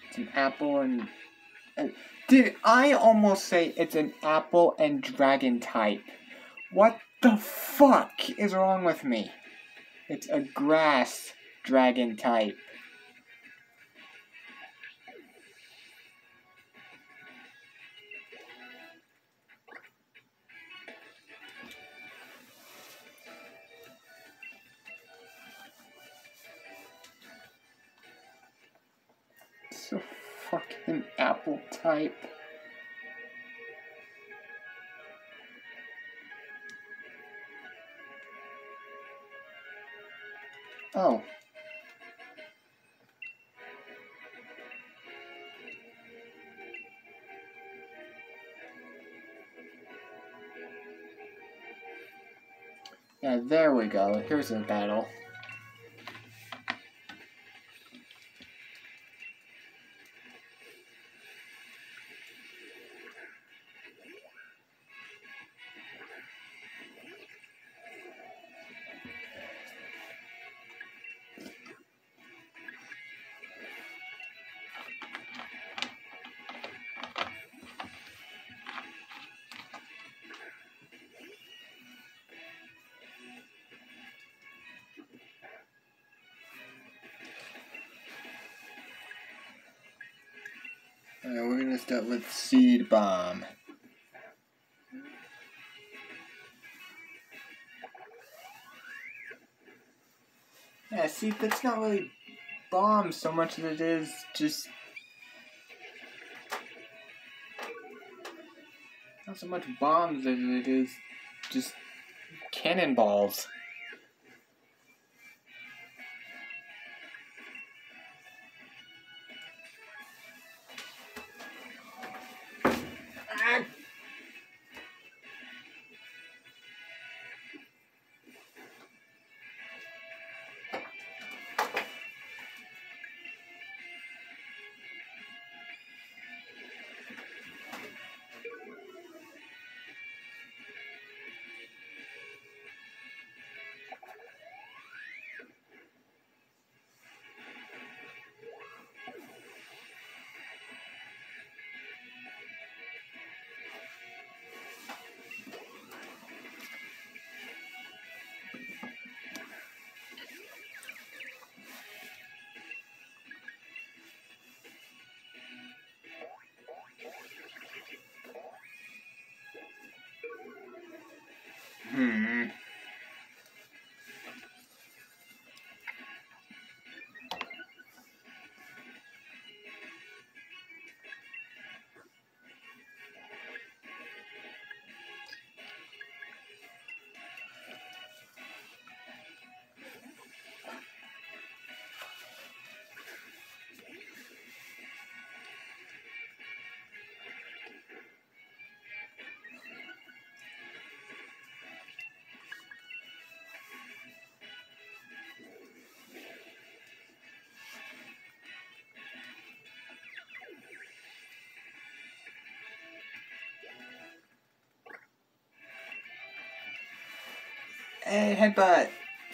It's an apple and... Did I almost say it's an apple and dragon type? What the fuck is wrong with me? It's a grass dragon type. It's a fucking apple type. Oh. Yeah, there we go. Here's a battle. Alright, we're gonna start with Seed Bomb. Yeah, see, that's not really bombs so much as it is just... Not so much bombs as it is just cannonballs. Hey, headbutt!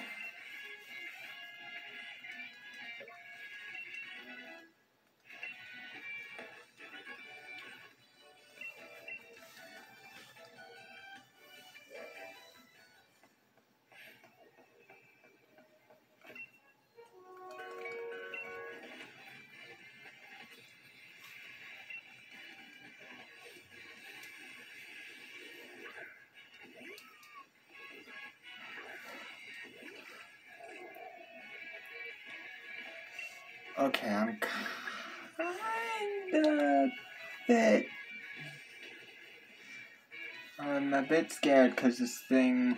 Okay, I'm I'm a bit scared because this thing...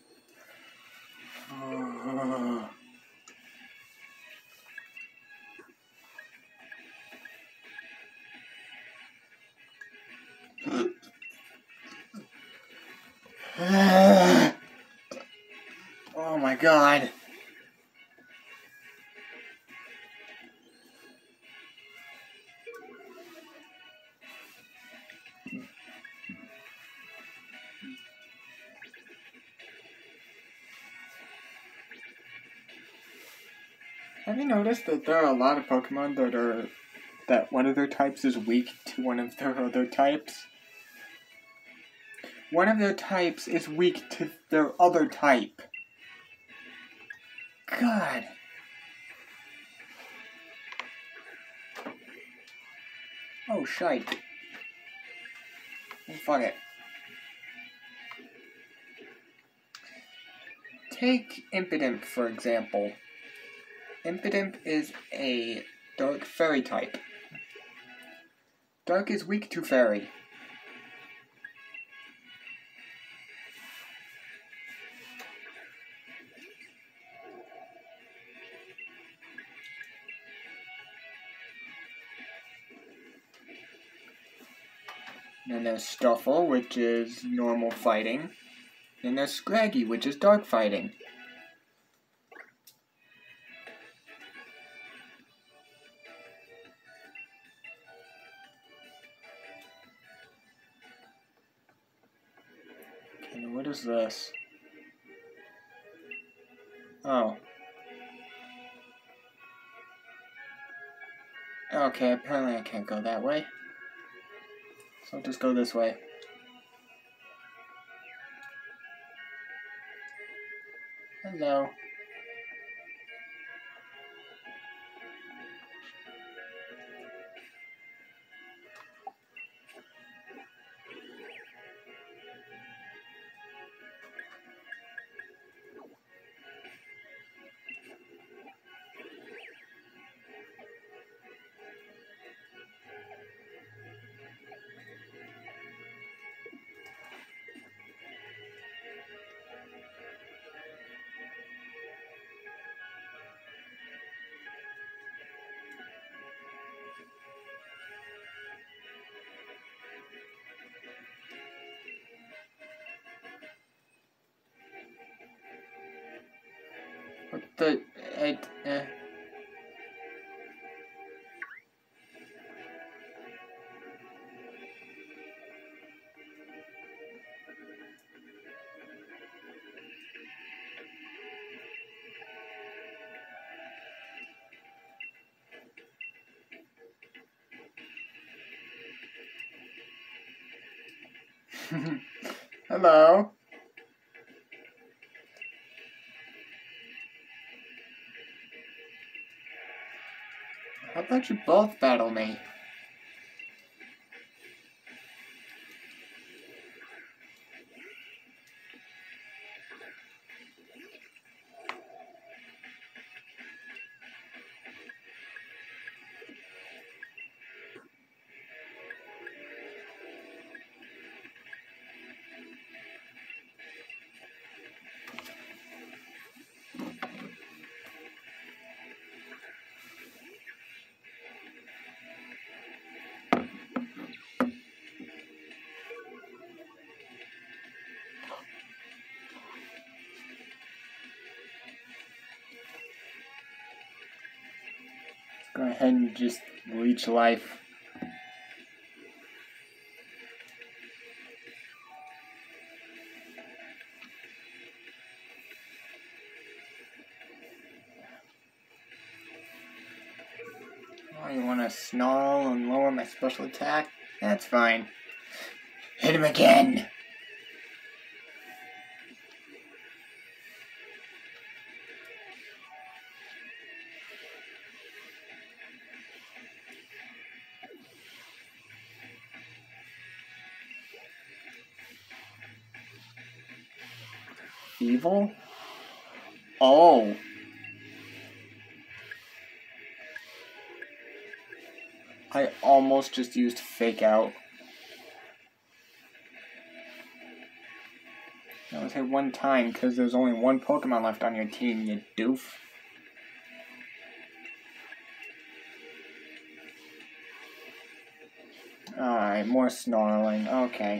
Oh my god. Have you noticed that there are a lot of Pokemon that are that one of their types is weak to one of their other types. One of their types is weak to their other type. God. Oh, shite. Oh, fuck it. Take Impidimp, for example. Impidimp is a dark fairy type. Dark is weak to fairy. Then there's Stuffle, which is normal fighting. Then there's Scraggy, which is dark fighting. Okay, what is this? Oh. Okay, apparently I can't go that way. So I'll just go this way. Hello. What the... Hello. How about you both battle me? Go ahead and just leech life. Oh, you want to snarl and lower my special attack? That's fine. Hit him again! Evil? Oh. I almost just used Fake Out. I was hit one time because there's only one Pokemon left on your team, you doof. Alright, more snarling. Okay.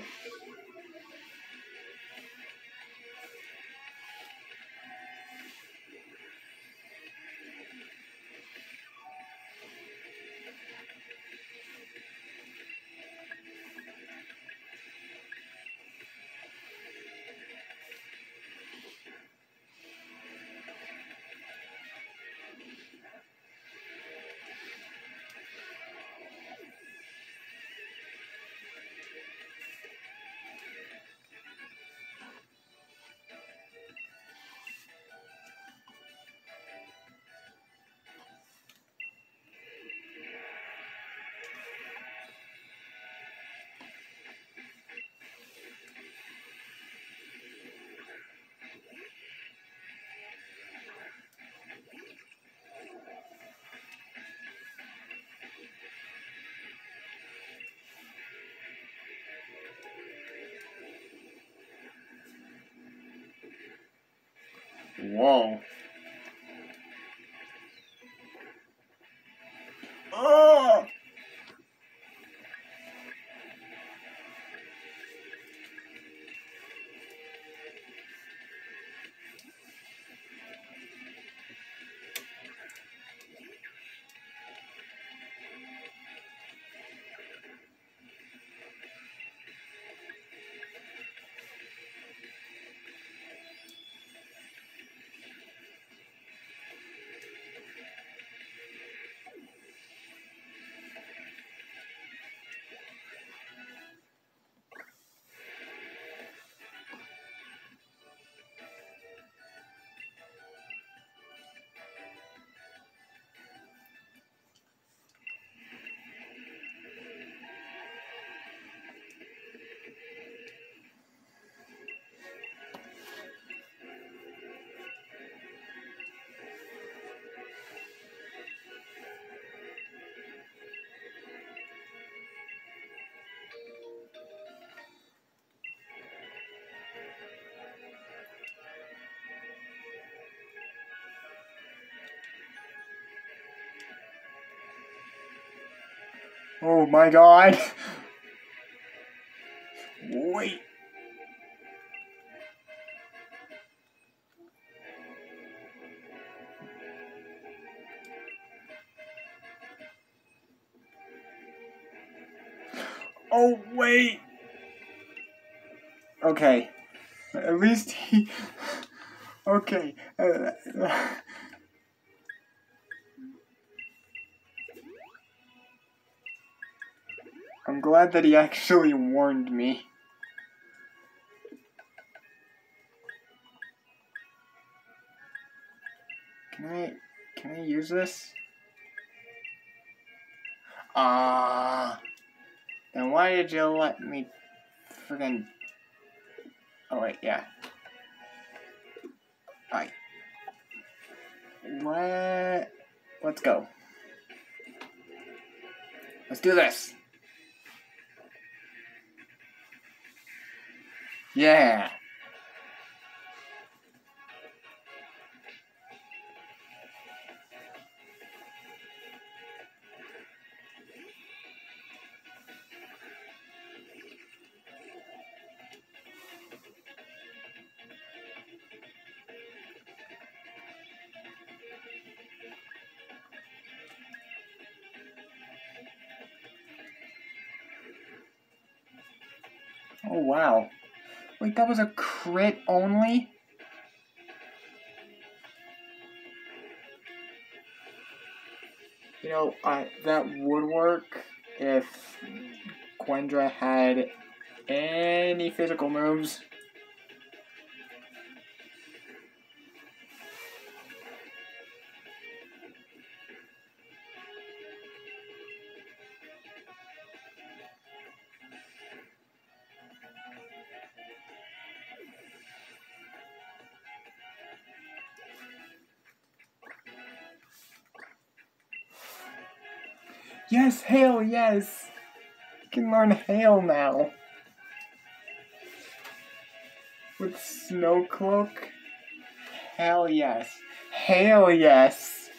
Whoa. Oh! Oh my god! Wait! Oh wait! Okay. At least he... Okay. I'm glad that he actually warned me. Can I use this? Then why did you let me friggin... Oh wait, yeah. Alright. Let's go. Let's do this. Yeah. Oh wow. Wait, that was a crit only? You know, that would work if Quendra had any physical moves. Yes, Hail, yes! You can learn Hail now. With Snow Cloak? Hell yes. Hail yes!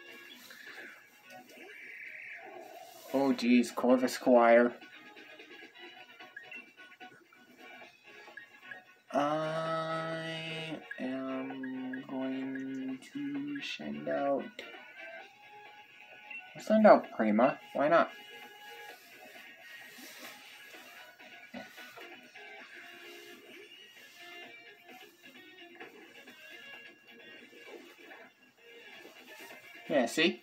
Oh geez, Corvus Squire. I am going to send out... I'll send out Prima. Why not? Yeah, see?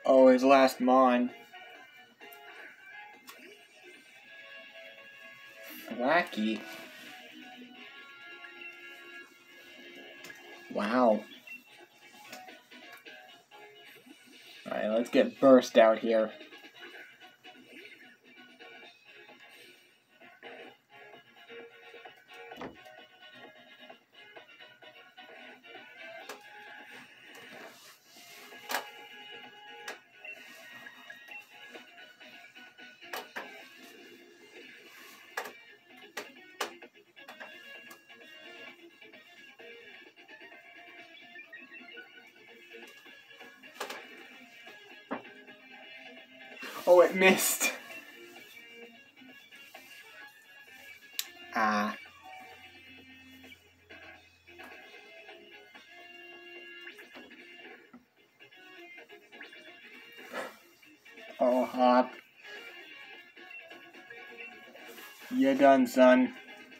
Oh, his last mon. Wacky. Wow. Alright, let's get Burst out here. Oh, it missed. Ah. Oh, Hop. You're done, son.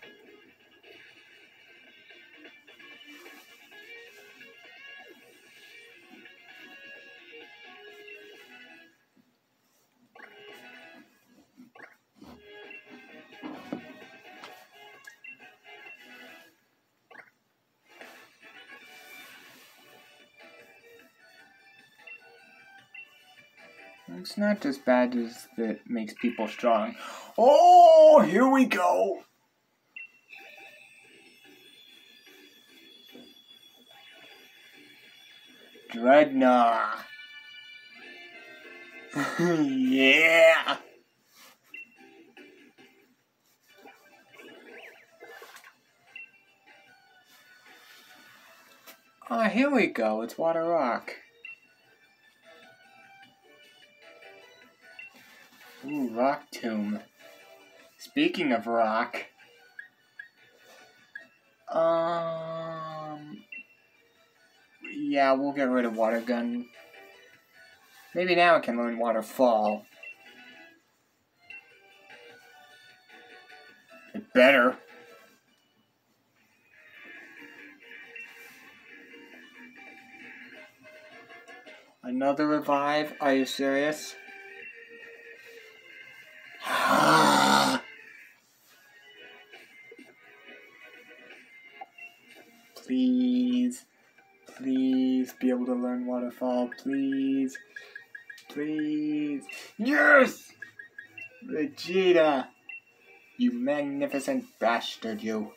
It's not as bad as that makes people strong. Oh, here we go. Dreadnought. Yeah. Oh, here we go. It's Water Rock. Ooh, Rock Tomb. Speaking of rock, yeah, we'll get rid of Water Gun. Maybe now I can learn Waterfall. It better. Another revive? Are you serious? Please. Please be able to learn Waterfall. Please. Please. Yes! Vegeta! You magnificent bastard, you.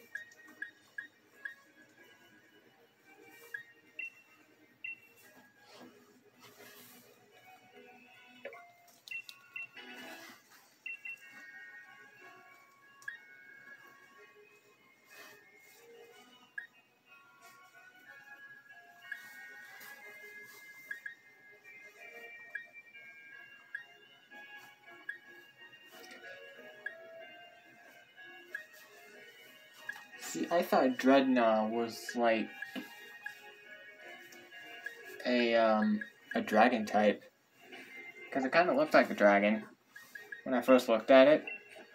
See, I thought Dreadnought was like a dragon type. Because it kind of looked like a dragon when I first looked at it.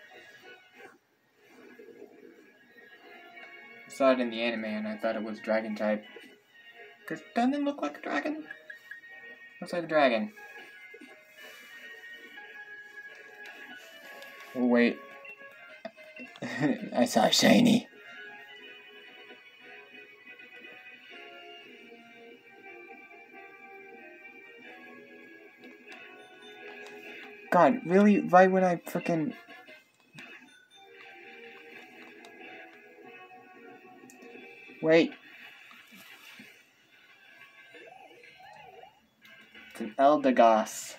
I saw it in the anime and I thought it was dragon type. Because it doesn't look like a dragon. Looks like a dragon. Oh, wait. I saw shiny. God, really? Right when I frickin'... Wait. It's an Eldegoss.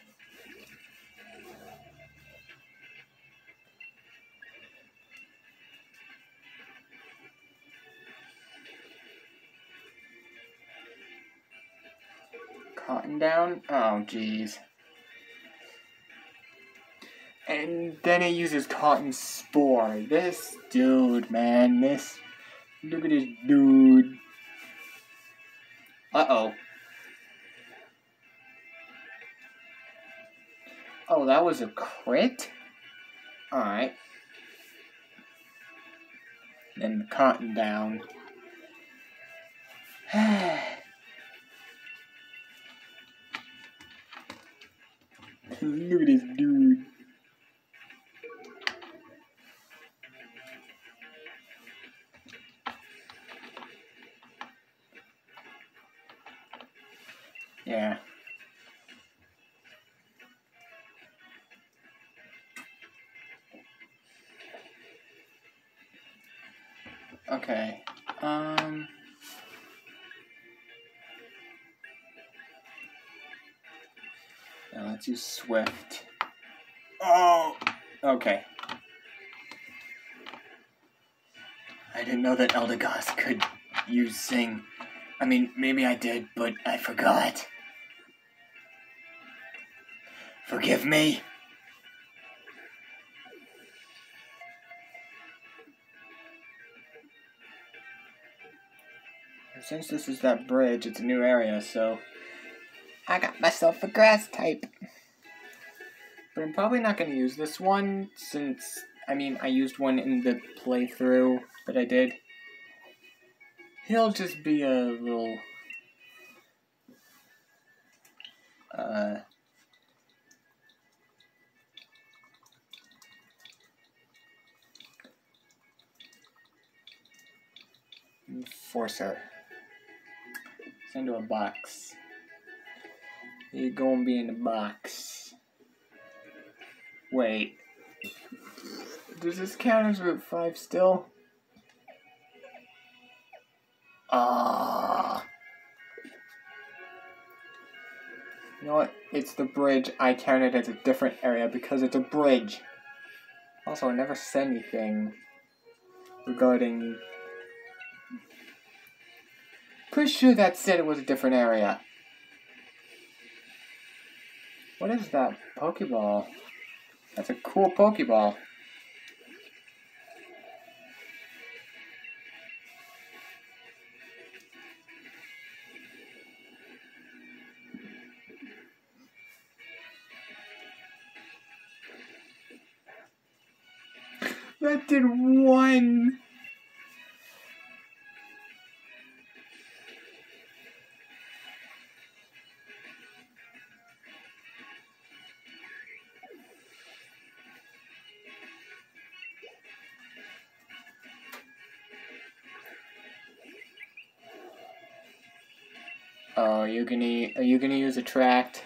Cotton down? Oh, jeez. And then it uses Cotton Spore. This dude, man. This... Look at this dude. Uh-oh. Oh, that was a crit? Alright. Then the Cotton down. Look at this dude. Yeah. Okay. Now let's use Swift. Oh! Okay. I didn't know that Eldegoss could use Sing. I mean, maybe I did, but I forgot. Forgive me. Since this is that bridge, it's a new area, so I got myself a grass type. But I'm probably not going to use this one, since, I mean, I used one in the playthrough that I did. He'll just be a little, enforcer. Send to a box. You're gonna be in the box. Wait. Does this count as Route 5 still? Ah. You know what? It's the bridge. I count it as a different area because it's a bridge. Also, I never said anything regarding... Pretty sure that said it was a different area. What is that Pokeball? That's a cool Pokeball. That did one. Oh, are you gonna use Attract?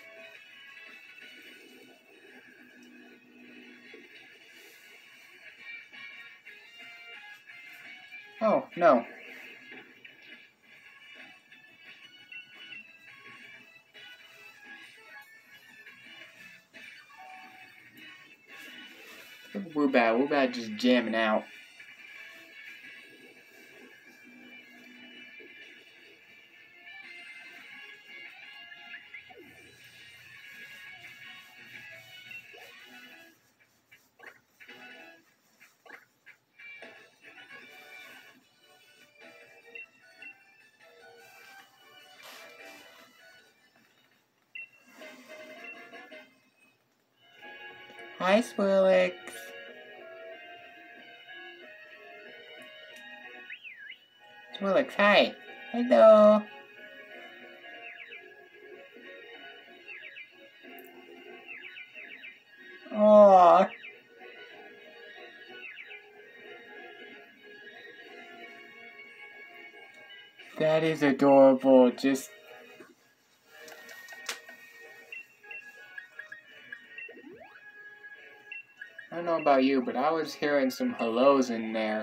Oh, no. Woobat just jamming out. Hi, Swirlix. Swirlix, hi. Hello. Aww. That is adorable. Just... I don't know about you, but I was hearing some hellos in there.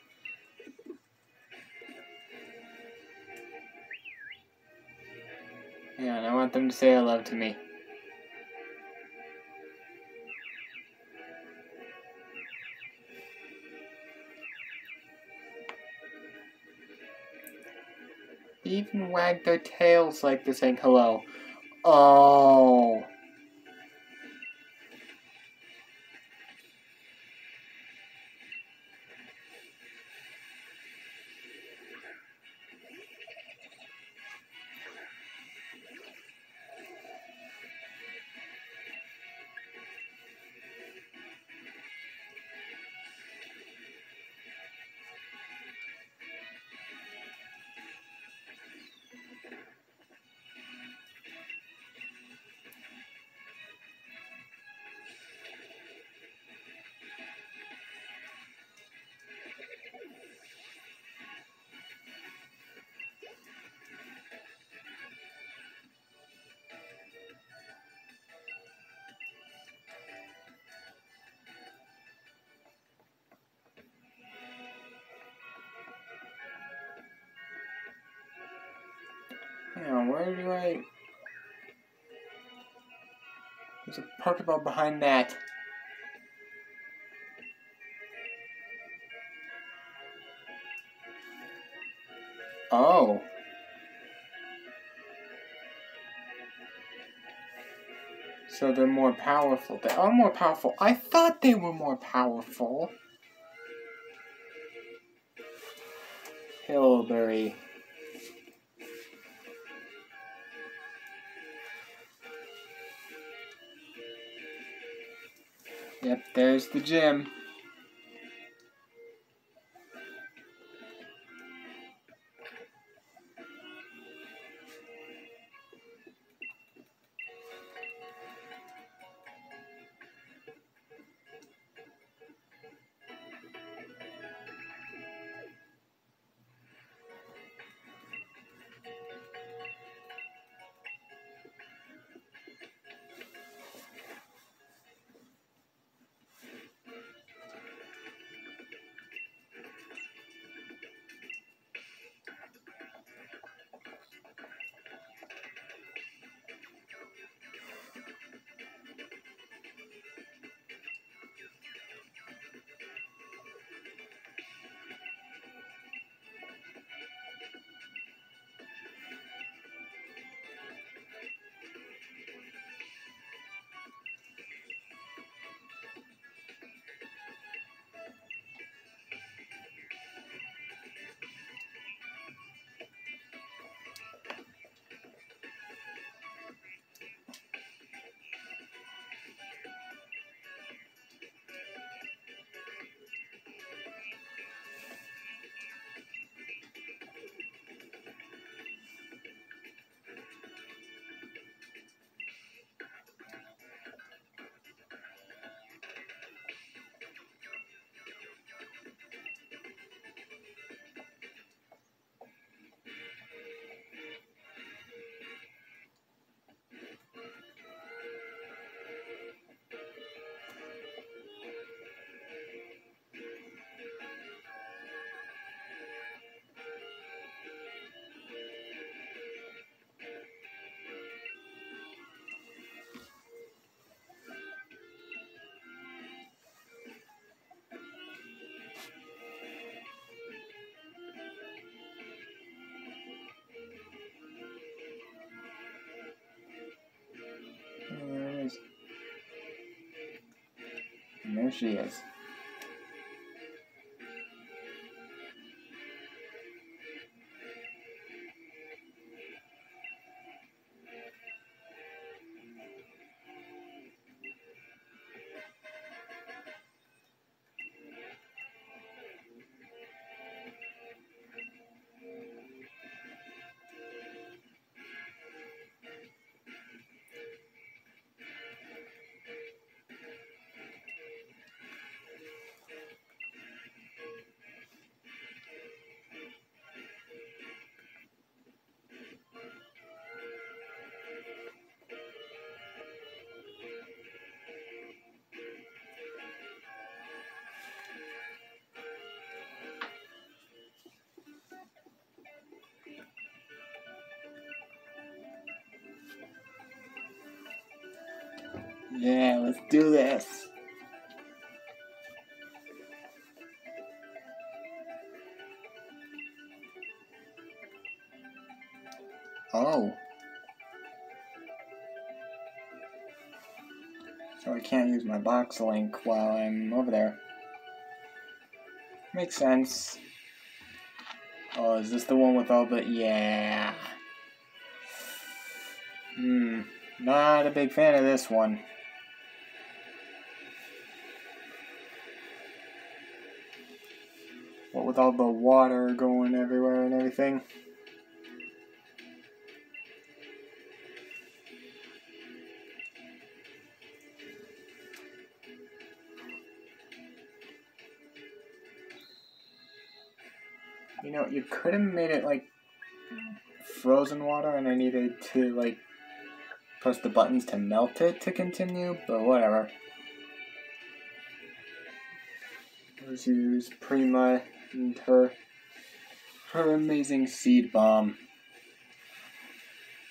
Yeah, and I want them to say hello to me. They even wag their tails like they're saying hello. Oh. on, where do I... There's a Pokeball behind that. Oh. So they're more powerful. They are more powerful. I thought they were more powerful. Hillberry. Yep, there's the gym. There it is. And there she is. Yeah, let's do this. Oh. So I can't use my box link while I'm over there. Makes sense. Oh, is this the one with all the... Yeah. Not a big fan of this one. What with all the water going everywhere and everything. You know, you could have made it like frozen water and I needed to like press the buttons to melt it to continue, but whatever. Let's use Prima and her amazing seed bomb.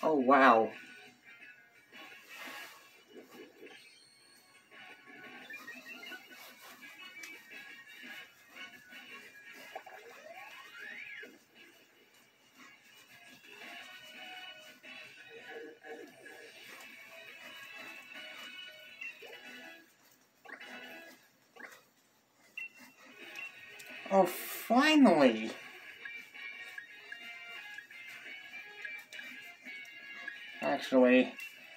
Oh, wow. Oh, finally! Actually...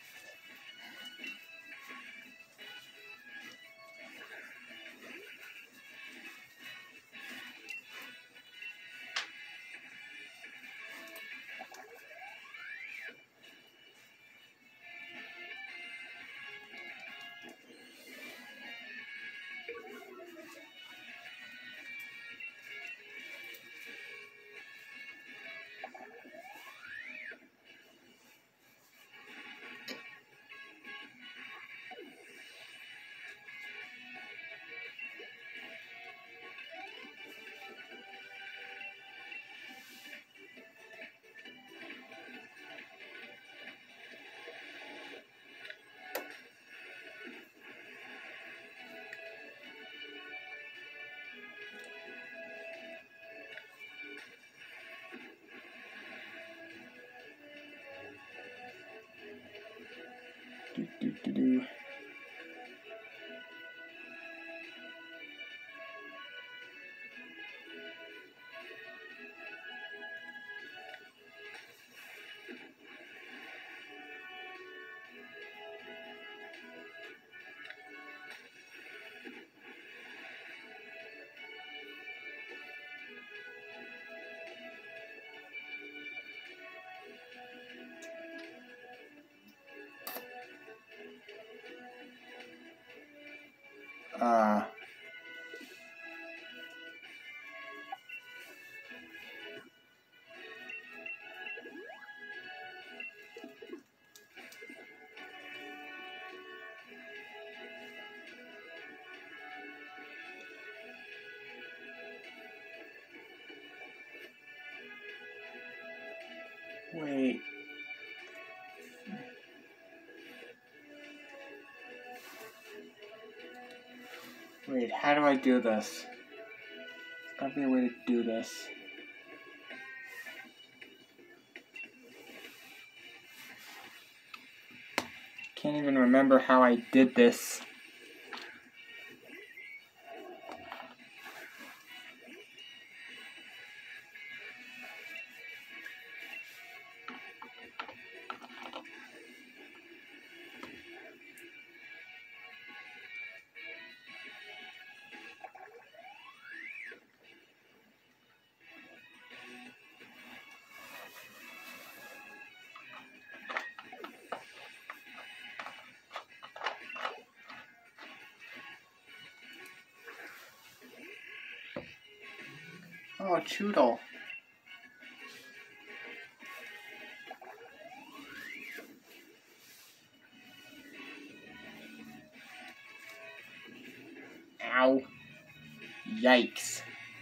Do. Wait. Wait, how do I do this? There's gotta be a way to do this. Can't even remember how I did this. Oh, Choodle. Ow. Yikes.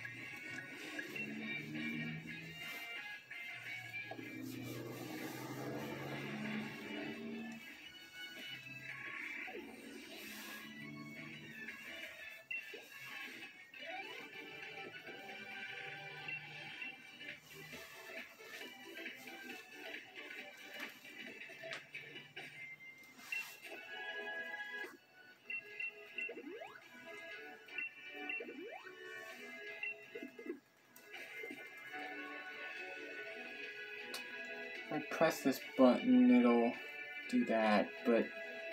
If I press this button, it'll do that, but...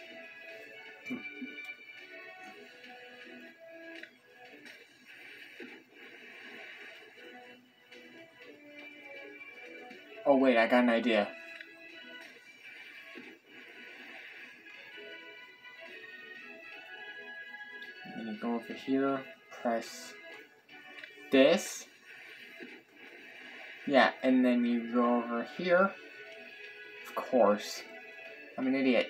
Oh wait, I got an idea. I'm gonna go over here, press this. Yeah, and then you go over here. Of course. I'm an idiot.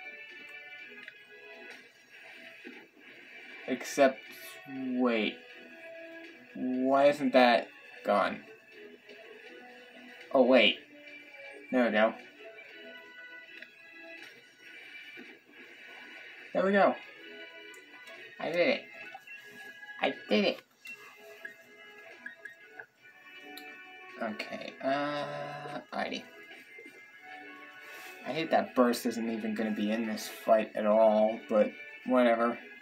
Except, wait. Why isn't that gone? Oh, wait. There we go. There we go. I did it. I did it. Okay, alrighty. I hate that Burst isn't even gonna be in this fight at all, but whatever.